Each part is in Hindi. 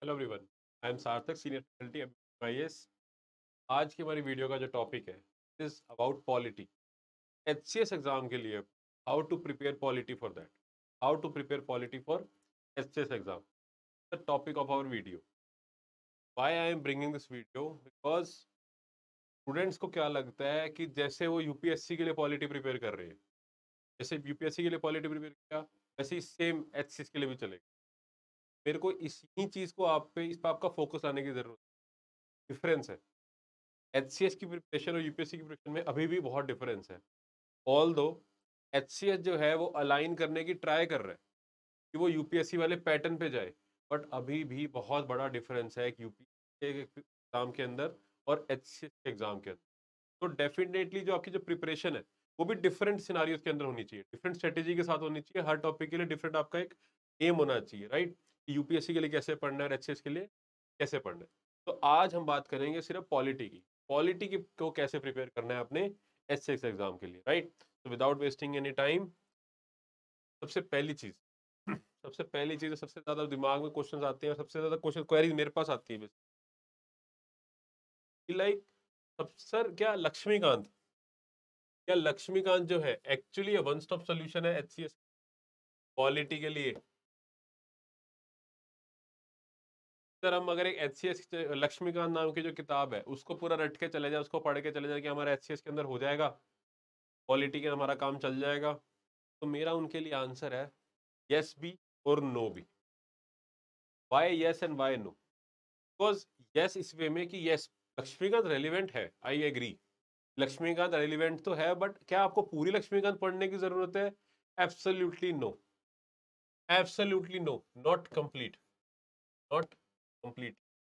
Hello everyone, I am Sarthak, senior faculty IAS। आज की हमारी वीडियो का जो टॉपिक है is about polity. HCS exam के लिए how to prepare polity for that, how to prepare polity for HCS exam, the topic of our video. Why I am bringing this video? Because students को क्या लगता है कि जैसे वो यूपीएससी के लिए पॉलिटी प्रिपेयर कर रहे हैं, जैसे यूपीएससी के लिए पॉलिटी प्रिपेयर किया, वैसे ही सेम HCS के लिए भी चलेगा। मेरे को इसी चीज को इस पर आपका फोकस लाने की जरूरत है। डिफरेंस है, HCS की प्रिपरेशन और यूपीएससी की प्रिपरेशन में अभी भी बहुत डिफरेंस है। ऑल दो HCS जो है वो अलाइन करने की ट्राई कर रहा है कि वो यूपीएससी वाले पैटर्न पे जाए, बट अभी भी बहुत बड़ा डिफरेंस है यूपीएससी के एग्जाम के अंदर और HCS के एग्जाम के अंदर। तो डेफिनेटली जो आपकी जो प्रिपरेशन है वो भी डिफरेंट सिनारियोज के अंदर होनी चाहिए, डिफरेंट स्ट्रेटेजी के साथ होनी चाहिए। हर टॉपिक के लिए डिफरेंट आपका एक एम होना चाहिए, राइट? यूपीएससी के लिए कैसे पढ़ना है, HCS के लिए कैसे पढ़ना है। तो आज हम बात करेंगे सिर्फ पॉलिटी की, को कैसे प्रिपेयर करना है अपने HCS एग्जाम के लिए, राइट? तो विदाउट वेस्टिंग एनी टाइम, सबसे पहली चीज सबसे पहली चीज, सबसे ज्यादा दिमाग में क्वेश्चंस आते हैं और सबसे ज्यादा क्वेश्चन क्वेरीज मेरे पास आती है, लाइक सर क्या लक्ष्मीकांत जो है एक्चुअली वन स्टॉप सोल्यूशन है HCS पॉलिटी के लिए? सर हम अगर एक HCS लक्ष्मीकांत नाम की जो किताब है उसको पूरा रट के चले जाए, उसको पढ़ के चले जाए कि हमारा HCS के अंदर हो जाएगा पॉलिटी के, हमारा काम चल जाएगा, तो मेरा उनके लिए आंसर है यस भी और नो भी। Why yes and why no? Because yes इस वे में कि यस, लक्ष्मीकांत रेलिवेंट है, आई एग्री, लक्ष्मीकांत रेलिवेंट तो है, बट क्या आपको पूरी लक्ष्मीकांत पढ़ने की जरूरत है? Absolutely no, absolutely no, not complete, not complete.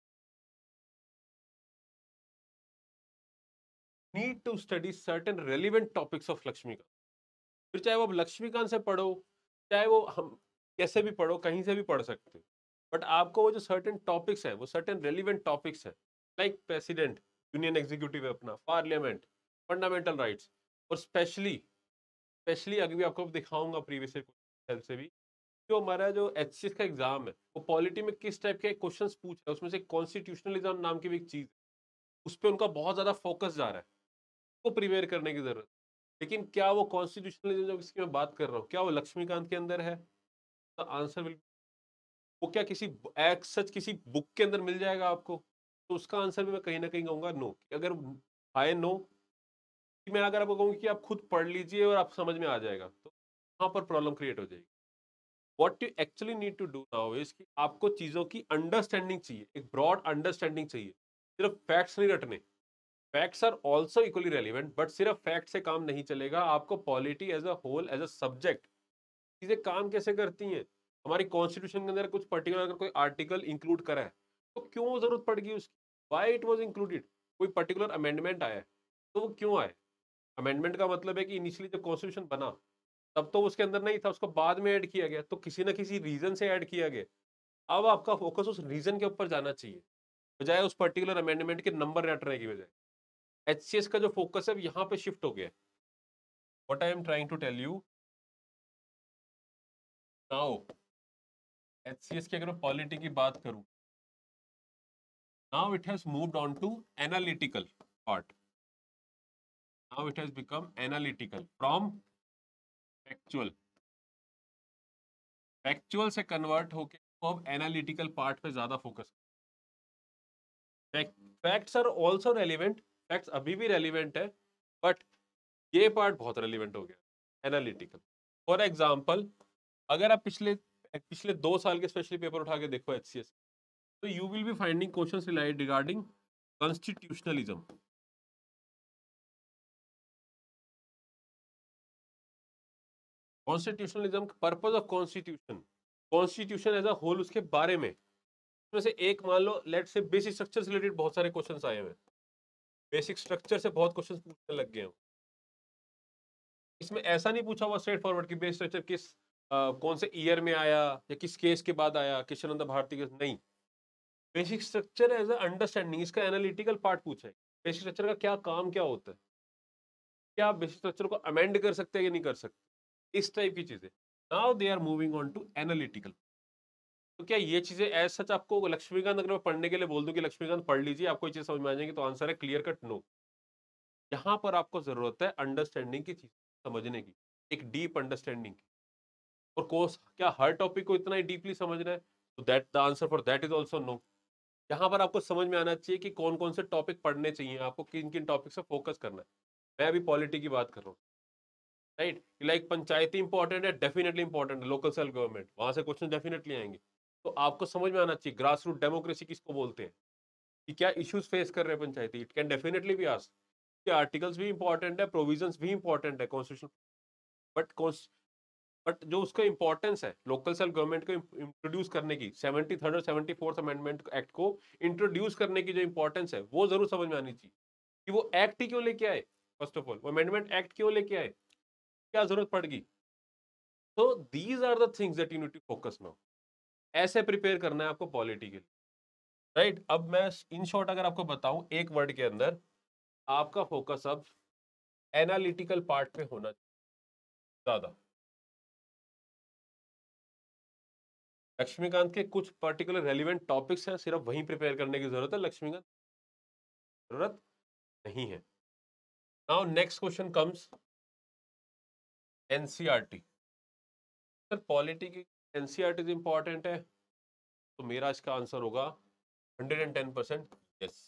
Need to study certain relevant topics of Laxmikanth. फिर चाहे वो आप लक्ष्मीकांत से पढ़ो, चाहे वो हम कैसे भी पढ़ो, कहीं से भी पढ़ सकते हो, बट आपको वो जो सर्टेन टॉपिक्स है वो सर्टेन रेलिवेंट टॉपिक्स है, लाइक प्रेसिडेंट, यूनियन एग्जीक्यूटिव है अपना, पार्लियामेंट, फंडामेंटल राइट्स, और स्पेशली स्पेशली अभी भी आपको दिखाऊंगा प्रीवियस हेल्प से भी, जो हमारा जो HCS का एग्जाम है वो पॉलिटी में किस टाइप के क्वेश्चंस पूछ रहा है, उसमें से कॉन्स्टिट्यूशनलिज्म नाम की भी एक चीज है, उस पर उनका बहुत ज्यादा फोकस जा रहा है, वो प्रिपेयर करने की जरूरत है। लेकिन क्या वो कॉन्स्टिट्यूशनलिज्म जो इसकी मैं बात कर रहा हूँ क्या वो लक्ष्मीकांत के अंदर है? तो आंसर विल, वो क्या किसी एक सच किसी बुक के अंदर मिल जाएगा आपको? तो उसका आंसर भी मैं कहीं ना कहीं कहूंगा नो। अगर आए नो कि मैं अगर आपको कहूँ कि आप खुद पढ़ लीजिए और आप समझ में आ जाएगा, तो वहां पर प्रॉब्लम क्रिएट हो जाएगी। What you actually need to do now is कि आपको चीजों की अंडरस्टैंडिंग चाहिए, एक ब्रॉड अंडरस्टैंडिंग चाहिए, सिर्फ फैक्ट्स नहीं रटने। Facts are also equally relevant, but सिर्फ फैक्ट से काम नहीं चलेगा, आपको polity as a whole, as a subject, चीजें काम कैसे करती हैं, हमारी कॉन्स्टिट्यूशन के अंदर कुछ पर्टिकुलर अगर कोई आर्टिकल इंक्लूड करा है तो क्यों जरूरत पड़ेगी उसकी, वाई इट वॉज इंक्लूडेड, कोई पर्टिकुलर अमेंडमेंट आया है तो वो क्यों आए? अमेंडमेंट का मतलब है कि इनिशियली जब कॉन्स्टिट्यूशन बना तब तो उसके अंदर नहीं था, उसको बाद में ऐड किया गया, तो किसी ना किसी रीजन से ऐड किया गया। अब आपका फोकस उस रीजन के ऊपर जाना चाहिए, बजाय उस पर्टिकुलर अमेंडमेंट के नंबर रटने की बजाय। HCS का जो फोकस है यहाँ पे शिफ्ट हो गया। What I am trying to tell you now, HCS की अगर मैं पॉलिटी की बात करूं, now it has moved on to analytical part, now it has become analytical from factual, factual से कन्वर्ट होके वो अब एनालिटिकल पार्ट पे ज्यादा focus. Facts are also relevant, facts अभी भी रेलिवेंट है, बट ये पार्ट बहुत रेलिवेंट हो गया, एनालिटिकल। फॉर एग्जाम्पल, अगर आप पिछले पिछले 2 साल के स्पेशली पेपर उठा के देखो HCS, तो you will be finding questions regarding constitutionalism. Constitutionalism, purpose of constitution, constitution as a whole, उसके बारे में। उसमें से एक मान लो, लेट से बेसिक स्ट्रक्चर से रिलेटेड बहुत सारे क्वेश्चंस आए हुए हैं, बेसिक स्ट्रक्चर से बहुत क्वेश्चंस पूछने लग गए हैं। इसमें ऐसा नहीं पूछा हुआ स्ट्रेट फॉरवर्ड कि बेसिक स्ट्रक्चर कौन से ईयर में आया या किस केस के बाद आया, कृष्णानंद भारती के नहीं। Basic structure as a understanding, इसका एनालिटिकल पार्ट पूछा है, बेसिक स्ट्रक्चर का क्या काम क्या होता है, क्या आप बेसिक स्ट्रक्चर को अमेंड कर सकते हैं या नहीं कर सकते, इस टाइप की चीजें। Now they are moving on to analytical. तो क्या ये चीजें एज सच आपको लक्ष्मीकांत अगर मैं पढ़ने के लिए बोल दूं कि लक्ष्मीकांत पढ़ लीजिए आपको ये चीज समझ में आ जाएगी, तो आंसर है क्लियर कट नो। यहाँ पर आपको जरूरत है अंडरस्टैंडिंग की चीज समझने की, एक डीप अंडरस्टैंडिंग की। और कोर्स क्या हर टॉपिक को इतना ही डीपली समझना है? तो that the answer for that is also no. यहाँ पर आपको समझ में आना चाहिए कि कौन कौन से टॉपिक पढ़ने चाहिए, आपको किन किन टॉपिक से फोकस करना है। मैं अभी पॉलिटी की बात कर रहा हूँ, राइट? लाइक पंचायती इंपॉर्टेंट है, डेफिनेटली इंपॉर्टेंट है, लोकल सेल्फ गवर्नमेंट, वहां से क्वेश्चन डेफिनेटली आएंगे। तो आपको समझ में आना चाहिए ग्रास रूट डेमोक्रेसी किसको बोलते हैं, कि क्या इश्यूज फेस कर रहे हैं panchayati, it can definitely be asked. कि आर्टिकल्स भी इंपॉर्टेंट है, प्रोविजंस भी इंपॉर्टेंट है कॉन्स्टिट्यूशन, बट बट जो उसका इंपॉर्टेंस है लोकल सेल्फ गवर्नमेंट को इंट्रोड्यूस करने की, 73rd और 74th अमेंडमेंट एक्ट को इंट्रोड्यूस करने की जो इंपॉर्टेंस है वो जरूर समझ में आनी चाहिए, कि वो एक्ट ही क्यों लेके आए, फर्स्ट ऑफ ऑल वो अमेंडमेंट एक्ट क्यों लेके आए, क्या जरूरत पड़गी। तो these are the things that you need to focus now. ऐसे प्रिपेयर करना है आपको पॉलिटी के लिए, राइट? अब मैं इन शॉर्ट अगर आपको बताऊं एक वर्ड के अंदर, आपका फोकस अब एनालिटिकल पार्ट पे होना ज्यादा। लक्ष्मीकांत के कुछ पर्टिकुलर रेलिवेंट टॉपिक्स हैं, सिर्फ वहीं प्रिपेयर करने की जरूरत है, लक्ष्मीकांत जरूरत नहीं है। Now next question comes NCERT. Sir polity की एनसीईआरटी इंपॉर्टेंट है, तो मेरा इसका आंसर होगा 110% यस।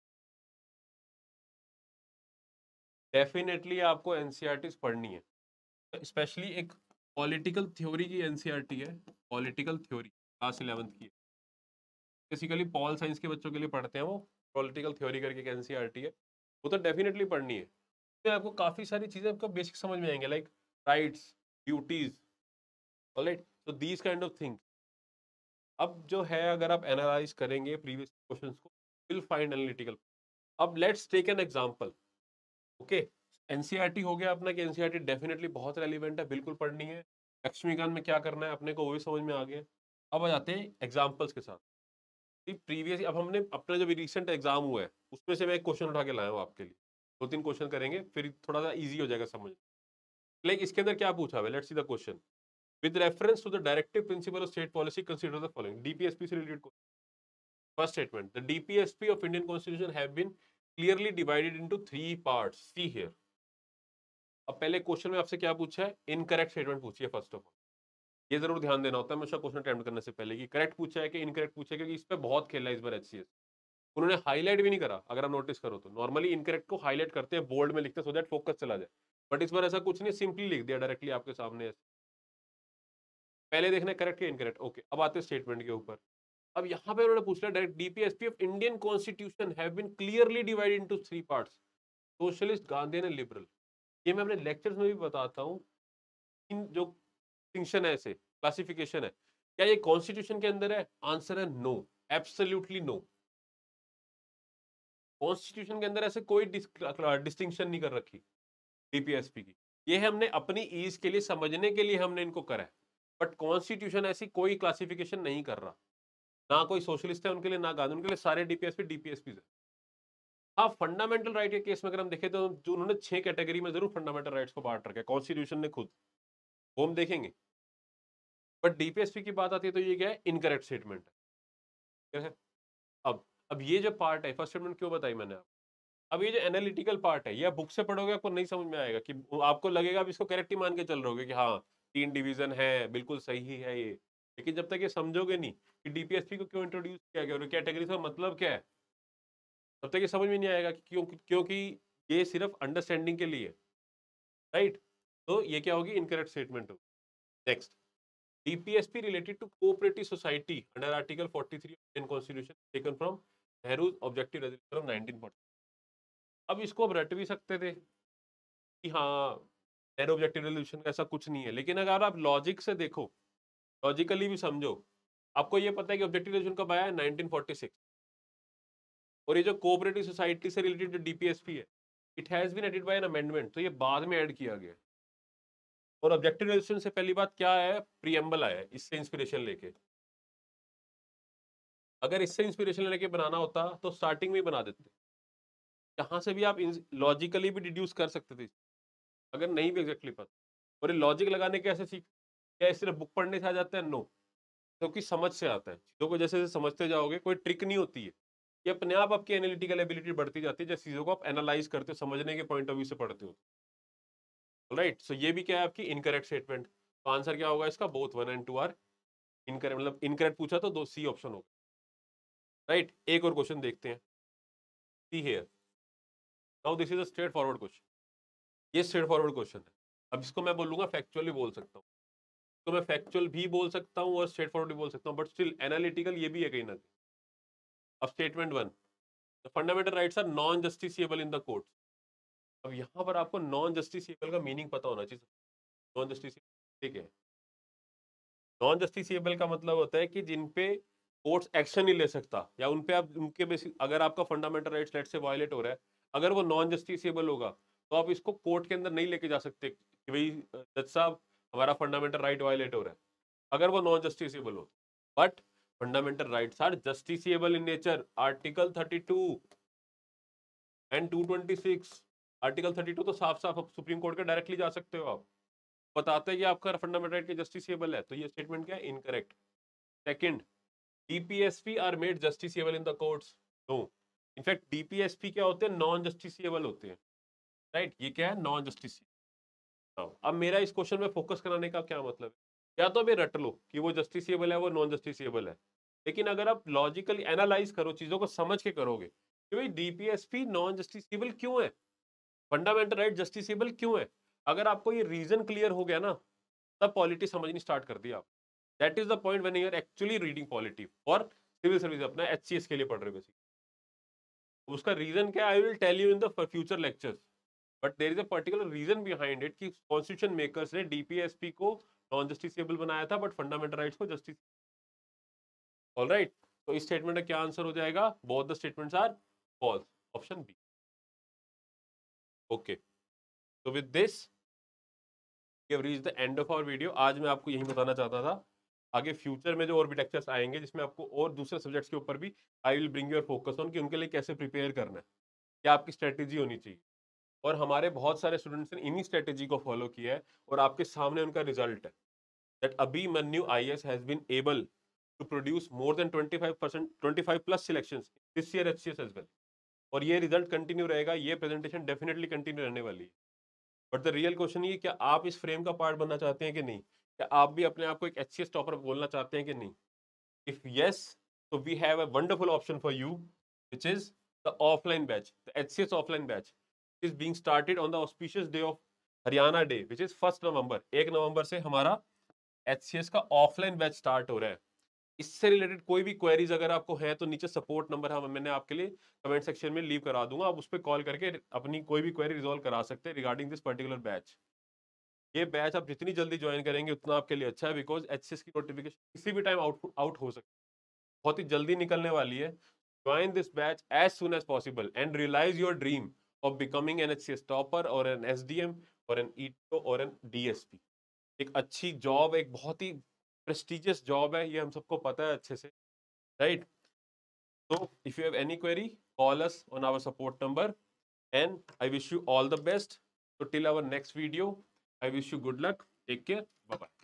डेफिनेटली आपको एनसीईआरटी पढ़नी है, स्पेशली एक पॉलिटिकल थ्योरी की एनसीईआरटी है, पॉलिटिकल थ्योरी क्लास 11th की है। बेसिकली पॉल साइंस के बच्चों के लिए पढ़ते हैं वो, पॉलिटिकल थ्योरी करके एक एनसीईआरटी है, वो तो डेफिनेटली पढ़नी है। इसमें आपको काफी सारी चीजें आपको बेसिक समझ में आएंगे, like rights, duties, alright, so these kind of things. अब जो है अगर आप एनालाइज करेंगे प्रीवियस क्वेश्चंस को, विल फाइंड एनालिटिकल। अब let's take an example, okay? NCERT हो गया अपना, कि एनसीईआरटी डेफिनेटली बहुत रेलिवेंट है, बिल्कुल पढ़नी है। लक्ष्मीकांत में क्या करना है अपने को वो भी समझ में आ गया। अब आ जाते हैं एग्जांपल्स के साथ। प्रीवियस अब हमने अपना जो भी रिसेंट एग्जाम हुआ है उसमें से मैं एक क्वेश्चन उठा के लाया हूँ आपके लिए, दो तीन क्वेश्चन करेंगे फिर थोड़ा सा इजी हो जाएगा समझ। लाइक इसके अंदर क्या पूछा हुआ है, let's see the question. With reference to the directive principle of state policy consider the following. DPSP से related first statement, the DPSP of Indian constitution have been clearly divided into 3 parts, see here. अब पहले क्वेश्चन में आपसे क्या पूछा है, इनकरेक्ट स्टेटमेंट पूछी है फर्स्ट ऑफ ऑल। ये जरूर ध्यान देना होता है हमेशा क्वेश्चन अटेम्प्ट करने से पहले, कि करेक्ट पूछा है कि इनकरेक्ट पूछा है, क्योंकि इस पे बहुत खेला है इस बार एचसीएस। उन्होंने हाईलाइट भी नहीं करा, अगर आप नोटिस करो तो नॉर्मली इनकरेक्ट को हाईलाइट करते हैं, बोल्ड में लिखते हैं, सो दैट फोकस चला जाए। बट इस बार ऐसा कुछ नहीं, सिंपली लिख दिया डायरेक्टली आपके सामने। पहले देखना करेक्ट या इनकरेक्ट, ओके। अब आते हैं स्टेटमेंट के ऊपर। अब यहाँ पे उन्होंने पूछ लिया direct, DPSP of Indian constitution have been clearly divided into 3 parts, socialist, Gandhian and liberal. ये मैं अपने लेक्चर्स में भी बताता हूँ, इन जो डिस्टिंक्शन है, ऐसे क्लासिफिकेशन है, क्या ये कॉन्स्टिट्यूशन के अंदर है? आंसर है नो, एब्सोल्युटली नो। कॉन्स्टिट्यूशन के अंदर ऐसे कोई डिस्टिंक्शन नहीं कर रखी डीपीएसपी की। ये हमने अपनी ईज के लिए समझने के लिए हमने इनको करा है, बट कॉन्स्टिट्यूशन ऐसी कोई क्लासिफिकेशन नहीं कर रहा। ना कोई सोशलिस्ट है उनके लिए, ना गांधी, उनके लिए सारे डीपीएसपी डीपीएसपी है। हाँ, फंडामेंटल राइट के केस में अगर हम देखें तो जो उन्होंने 6 कैटेगरी में जरूर फंडामेंटल राइट्स को बांट रखा है कॉन्स्टिट्यूशन ने खुद, वो हम देखेंगे। बट डीपीएसपी की बात आती है तो ये क्या है, इनकरेक्ट स्टेटमेंट है। अब ये जो पार्ट है, फर्स्ट स्टेटमेंट क्यों बताई मैंने आपको। अब ये जो एनालिटिकल पार्ट है, ये बुक से पढ़ोगे आपको नहीं समझ में आएगा, कि आपको लगेगा आप इसको करेक्ट ही मान के चल रहे हो कि हाँ 3 डिवीजन है, बिल्कुल सही है ये। लेकिन जब तक ये समझोगे नहीं कि डीपीएसपी को क्यों इंट्रोड्यूस किया गया और कैटेगरी का मतलब क्या है, तब तक ये समझ में नहीं आएगा कि क्योंकि ये सिर्फ अंडरस्टैंडिंग के लिए, राइट? तो ये क्या होगी, इनकरेक्ट स्टेटमेंट होगी। Next, DPSP related to cooperative society under article 43 of Indian constitution taken from Nehru's objective resolution of 1940। अब इसको अब रट भी सकते थे कि हाँ नेहरू ऑब्जेक्टिव रेजोल्यूशन का ऐसा कुछ नहीं है, लेकिन अगर आप लॉजिक से देखो, लॉजिकली भी समझो, आपको ये पता है कि ऑब्जेक्टिव रेजोल्यूशन कब आया है, 1946। और ये जो कोऑपरेटिव सोसाइटी से रिलेटेड जो डीपीएसपी है, it has been added by an amendment, तो ये बाद में ऐड किया गया। और ऑब्जेक्टिव रेजोल्यूशन से पहली बात क्या है, प्रीएम्बल आया है, इससे इंस्पिरेशन लेके। अगर इससे इंस्पिरेशन लेके बनाना होता तो स्टार्टिंग में ही बना देते, जहां से भी आप लॉजिकली भी डिड्यूस कर सकते थे, अगर नहीं भी एग्जैक्टली पता। और ये लॉजिक लगाने कैसे सीख, क्या सिर्फ बुक पढ़ने से आ जाता है? नो। क्योंकि समझ से आता है, चीज़ों को जैसे जैसे समझते जाओगे, कोई ट्रिक नहीं होती है, ये अपने आप आपकी एनालिटिकल एबिलिटी बढ़ती जाती है, जैसे चीज़ों को आप एनालाइज करते हो, समझने के पॉइंट ऑफ व्यू से पढ़ते हो। राइट, सो ये भी क्या है आपकी इनकरेक्ट स्टेटमेंट। तो आंसर क्या होगा इसका, बोथ 1 and 2 आर इनकरेक्ट, मतलब इनकरेक्ट पूछा तो दो सी ऑप्शन होगा। राइट, एक और क्वेश्चन देखते हैं। See here, now this is a straightforward question, ये स्ट्रेट फॉरवर्ड क्वेश्चन है। अब इसको मैं बोलूंगा फैक्चुअली बोल सकता हूँ, तो मैं फैक्चुअल भी बोल सकता हूँ और स्ट्रेट फॉरवर्ड भी बोल सकता हूँ, बट स्टिल एनालिटिकल ये भी है कहीं ना कहीं। अब statement 1, the fundamental rights are non justiciable in the court. अब यहाँ पर आपको नॉन जस्टिसिएबल का मीनिंग पता होना चाहिए। नॉन जस्टिसिएबल ठीक है, नॉन जस्टिसिएबल का मतलब होता है कि जिन पे कोर्ट्स एक्शन नहीं ले सकता, या उन पे आप उनके बेसिस, अगर आपका fundamental rights let's say violate हो रहा है, अगर वो नॉन जस्टिसिएबल होगा तो आप इसको कोर्ट के अंदर नहीं लेके जा सकते कि भाई जज साहब हमारा फंडामेंटल राइट वायलेट हो रहा है, अगर वो नॉन जस्टिसिएबल हो। But fundamental rights are justiciable in nature. Article 32 and 226, article 32 तो साफ साफ सुप्रीम कोर्ट के डायरेक्टली जा सकते हो आप, बताते हैं कि आपका फंडामेंटल राइट जस्टिसिएबल है, तो ये स्टेटमेंट क्या है, incorrect. Second, DPSP are made justiciable in the courts, no. In fact DPSP क्या होते हैं, नॉन जस्टिसिएबल होते हैं। राइट, ये क्या है, नॉन जस्टिसिएबल। अब मेरा इस क्वेश्चन में फोकस कराने का क्या मतलब है, या तो अभी रट लो कि वो जस्टिसिएबल है वो नॉन जस्टिसिएबल है, लेकिन अगर आप लॉजिकली एनालाइज करो, चीजों को समझ के करोगे कि भाई डीपीएसपी नॉन जस्टिसिएबल क्यों है, फंडामेंटल राइट जस्टिसिएबल क्यों है, अगर आपको ये रीजन क्लियर हो गया ना, तब पॉलिटी समझनी स्टार्ट कर दिया आप। That is the point when you are actually reading polity for civil service, अपना एचसीएस के लिए पढ़ रहे हो बेसिक। उसका रीजन क्या, I will tell you in the future lectures, but there is a particular reason behind it कि कॉन्स्टिट्यूशन मेकर्स ने डीपीएसपी को नॉन जस्टिसिएबल बनाया था बट फंडामेंटल राइट्स को जस्टिस। ऑलराइट, तो इस स्टेटमेंट का क्या आंसर हो जाएगा, both the statements are false, option B. Okay, तो with this we have reached the end of our video. आज मैं आपको यही बताना चाहता था, आगे फ्यूचर में जो और भी लेक्चर्स आएंगे जिसमें आपको और दूसरे सब्जेक्ट्स के ऊपर भी I will bring your focus on कि उनके लिए कैसे प्रिपेयर करना है, क्या आपकी स्ट्रेटेजी होनी चाहिए। और हमारे बहुत सारे स्टूडेंट्स ने इन्हीं स्ट्रेटेजी को फॉलो किया है और आपके सामने उनका रिजल्ट है, that Abhimanyu IAS has been able to produce more than 25%, 25 plus selections this year HCS as well. और ये रिजल्ट कंटिन्यू रहेगा, ये प्रेजेंटेशन डेफिनेटली कंटिन्यू रहने वाली है। बट द रियल क्वेश्चन ये, क्या आप इस फ्रेम का पार्ट बनना चाहते हैं कि नहीं, क्या आप भी अपने आप को एक एचसीएस टॉपर बोलना चाहते हैं कि नहीं। If yes, so we have a wonderful option for you, which is the offline batch. The HCS offline batch is being started on the auspicious day of Haryana Day, which is 1 November. 1 नवंबर से हमारा HCS का ऑफलाइन बैच स्टार्ट हो रहा है। इससे रिलेटेड कोई भी क्वेरीज अगर आपको है तो नीचे सपोर्ट नंबर हम मैंने आपके लिए कमेंट सेक्शन में लीव करा दूंगा, आप उस पर कॉल करके अपनी कोई भी क्वेरी रिजॉल्व करा सकते हैं रिगार्डिंग दिस पर्टिकुलर बैच। ये बैच आप जितनी जल्दी ज्वाइन करेंगे उतना आपके लिए अच्छा है, बिकॉज HCS की नोटिफिकेशन किसी भी टाइम आउट हो सकती है, बहुत ही जल्दी निकलने वाली है। Join this batch as soon as possible and realise your dream of becoming an HCS topper और एन SDM और एन ईटीओ और एन DSP। एक अच्छी जॉब, एक बहुत ही प्रेस्टिजियस जॉब है, ये हम सबको पता है अच्छे से, right. So if you have any query, call us on our support number, and I wish you all the best. So till our next video, I wish you good luck. Take care. Bye bye.